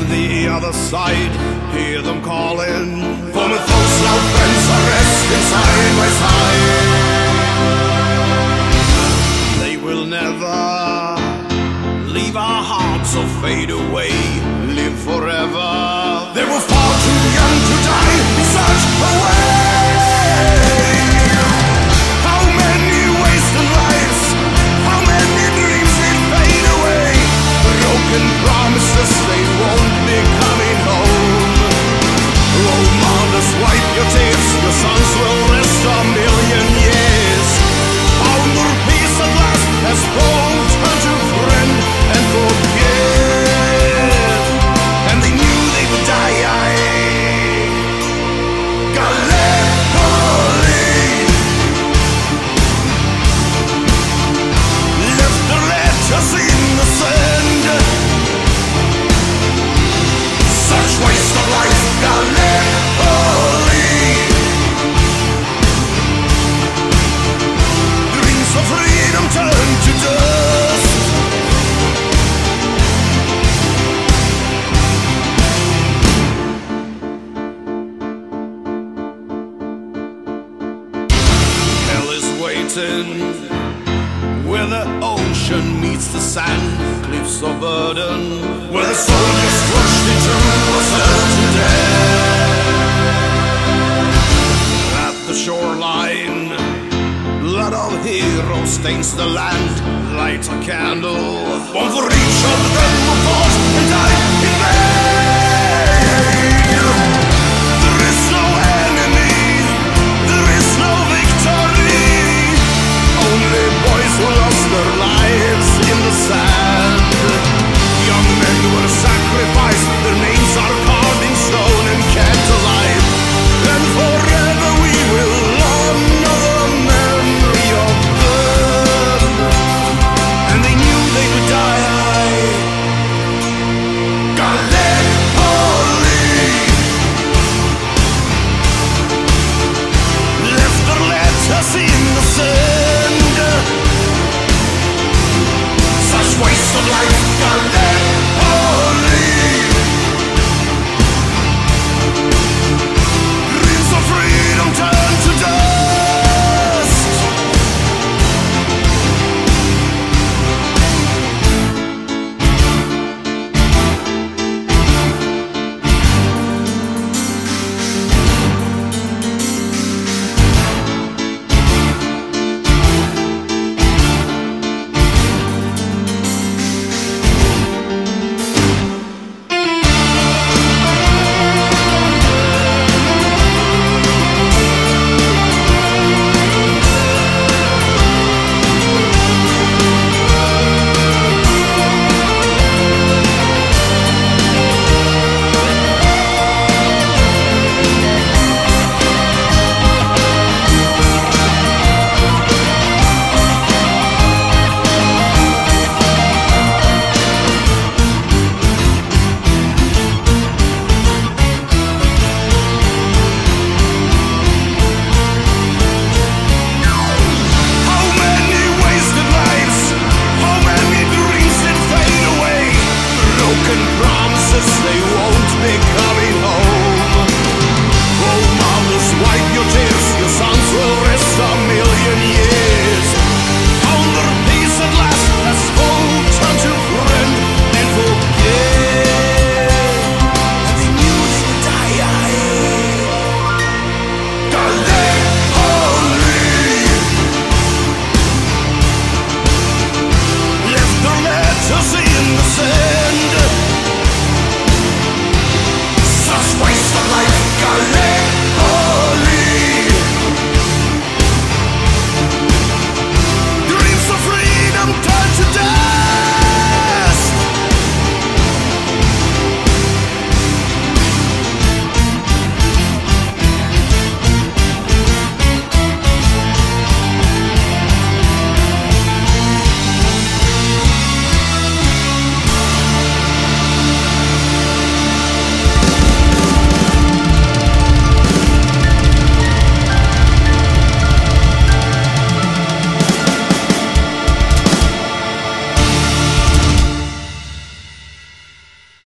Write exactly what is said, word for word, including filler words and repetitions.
the other side, hear them calling. For those now friends are resting side by side. They will never leave our hearts or fade away, live forever. They were far too young to die in such a way. How many wasted lives, how many dreams did fade away, broken promises they won't be coming home. Role models, wipe your tears, your sons will rest a million years. Found their peace at last, as both turned to friend and forget, and they knew they would die. Gallipoli left their letters in the sand. Such waste of life, Gallipoli. Dreams of freedom turned to dust. Where the ocean meets the sand, cliffs of burden, where the soldiers crushed into a certain death. At the shoreline, blood of heroes stains the land. Light a candle, one for each of them who fought and died.